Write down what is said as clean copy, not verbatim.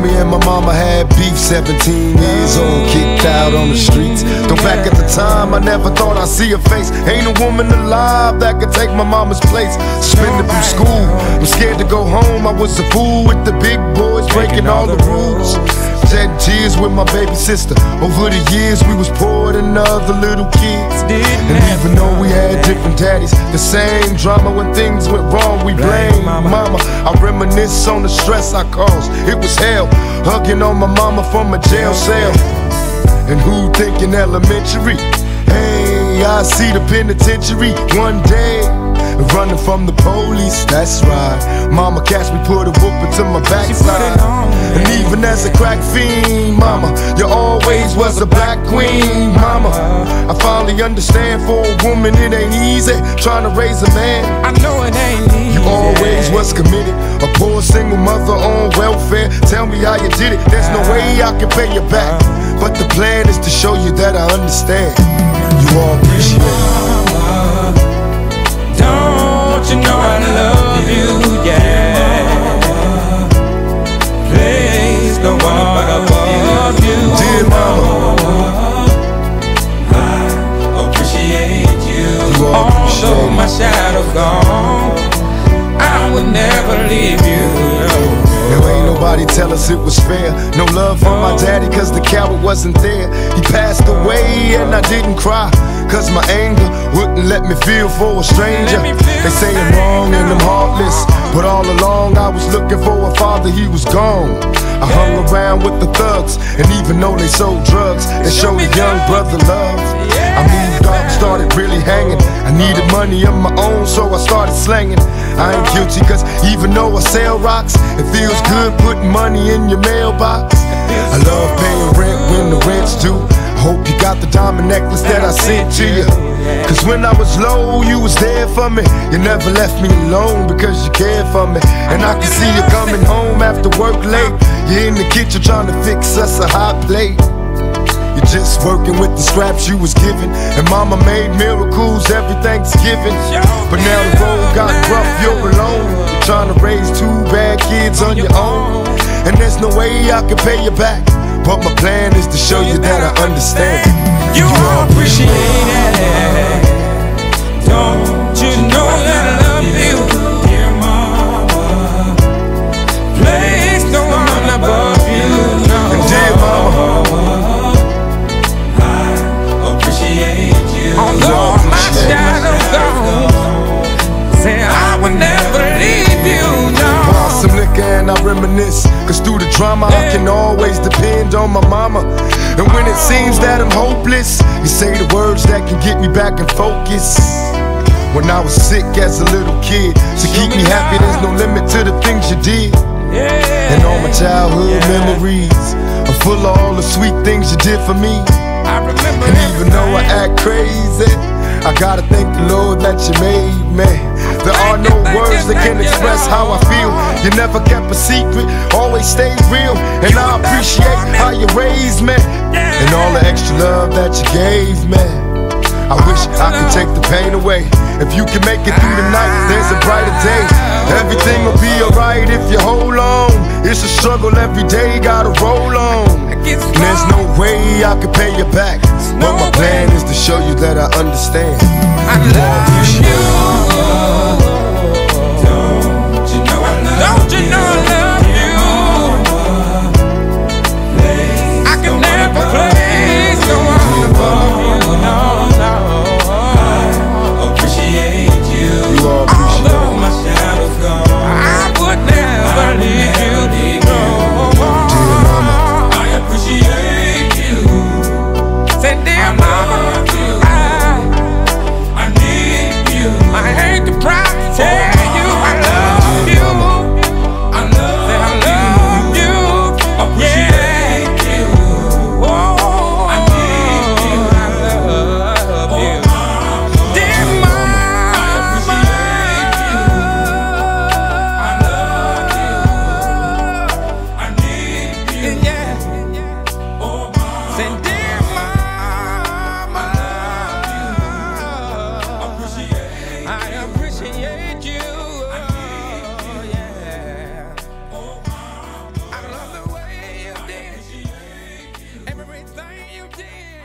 me and my mama had beef, 17 years old, kicked out on the streets. Though back at the time, I never thought I'd see her face. Ain't a woman alive that could take my mama's place. Suspended from school, I'm scared to go home. I was a fool with the big boys, breaking all the rules. Shedding tears with my baby sister. Over the years, we was poor than other little kids. And even though we had different daddies, the same drama when things went wrong, we blame mama. I reminisce on the stress I caused. It was hell, hugging on my mama from a jail cell. And who thinking elementary? Hey, I see the penitentiary one day. Running from the police, that's right. Mama catch me, put a whooping to my backside. And even as a crack fiend, mama, you always was a black queen, mama. I finally understand, for a woman it ain't easy trying to raise a man. I know it ain't easy. You always was committed, a poor single mother on welfare. Tell me how you did it, there's no way I can pay you back. But the plan is to show you that I understand. You all appreciate it. Don't you know I love you, yeah. Place no one above you. Dear mama, I appreciate you. Although my shadow's gone, I would never leave you. There ain't nobody tell us it was fair. No love from my daddy cause the coward wasn't there. He passed away and I didn't cry, cause my anger wouldn't let me feel for a stranger. They say I'm wrong and I'm heartless, but all along I was looking for a father, he was gone. I hung around with the thugs, and even though they sold drugs, they showed a young brother love. I moved off, started really hanging. I needed money of my own, so I started slanging. I ain't guilty cause even though I sell rocks, it feels good putting money in your mailbox. I love paying rent when the rent's due. I hope you got the diamond necklace that I sent to you. Cause when I was low, you was there for me. You never left me alone because you cared for me. And I can see you coming home after work late. You're in the kitchen trying to fix us a hot plate. You're just working with the scraps you was given. And mama made miracles every Thanksgiving. But now the road got rough, you're alone. You're trying to raise two bad kids on your own. And there's no way I can pay you back, but my plan is to show you that I understand. You all appreciate it. Don't you know that I love you, dear mama? Place no one above you, no. And dear mama, I appreciate you. Although my shadow's gone, say I would never leave you, no. Pour some liquor and I reminisce, cause through the drama I can always depend on my mama. And when it seems that I'm hopeless, you say the words that can get me back in focus. When I was sick as a little kid, to keep me happy there's no limit to the things you did. And all my childhood memories are full of all the sweet things you did for me. And even though I act crazy, I gotta thank the Lord that you made me. There are no words that can express how I feel. You never kept a secret, always stayed real. And I appreciate how you raised me, and all the extra love that you gave me. I wish I could take the pain away. If you can make it through the night, there's a brighter day. Everything will be alright if you hold on. It's a struggle every day, gotta roll on. And there's no way I can pay you back, but my plan is to show you that I understand. I love you. Don't you know I love you? Don't you know I love you? I can never place no one above you, no, no. I appreciate you. You all appreciate although my shadow's gone, I would never leave you, no. Dear mama, I appreciate you. Say, dear mama, I need you. I hate to proud to tell you I love you. I love you. Appreciate you. Oh, did.